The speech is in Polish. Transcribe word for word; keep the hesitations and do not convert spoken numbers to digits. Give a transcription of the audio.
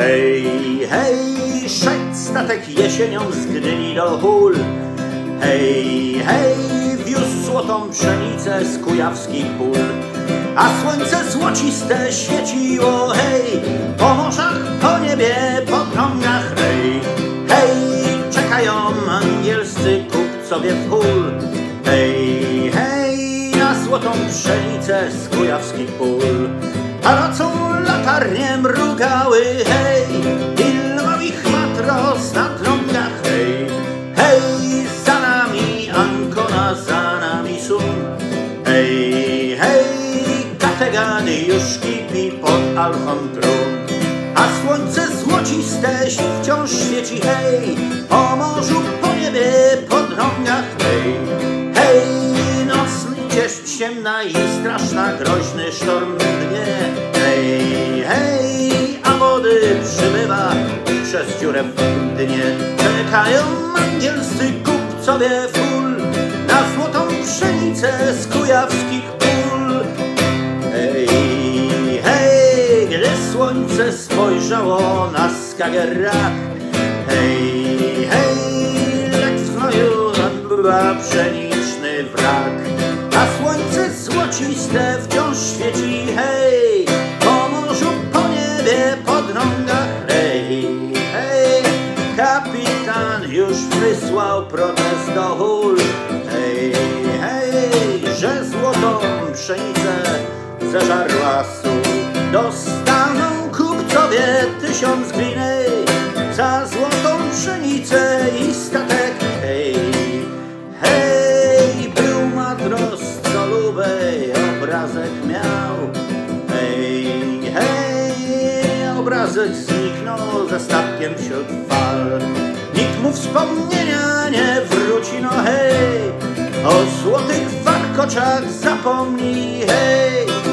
Hej, hej, szedł statek jesienią z Gdyni do Hul. Hej, hej, wiózł złotą pszenicę z kujawskich pól. A słońce złociste świeciło, hej, po morzach, po niebie, po prągach, hej. Hej, czekają angielscy kupcowie w Hul. Hej, hej, na złotą pszenicę z kujawskich pól. A nocą latarnie mrugały, hej, i lwowich matros na drągach, hej. Hej, za nami Ancona, za nami Sun. Hej, hej, Kattegany już kipi pod Alfą tron. A słońce złociste wciąż świeci, hej, po morzu, po niebie, po drągach, hej. Hej, noc ciesz ciemna i straszna, groźny sztorm dnie. Hej, hej, a wody przybywa przez dziurę w dnie. Czekają angielscy kupcowie w Hul na złotą pszenicę z kujawskich pól. Hej, hej, gdy słońce spojrzało na Skagerrak. Hej, hej, jak w znoju nadbywa pszeniczny wrak. A słońce złociste wciąż świeci, hej, po morzu, po niebie, po drągach, hej, hej. Kapitan już wysłał protest do Hul. Hej, hej, że złotą pszenicę zeżarła sól. Dostaną kupcowie tysiąc gwiny za złotą pszenicę i statek, hej, hej. Był matros, co lubej obrazek miał. Hej, hej, obrazek zniknął ze statkiem wśród fal. Nikt mu wspomnienia nie wróci, no hej, o złotych warkoczach zapomnij, hej.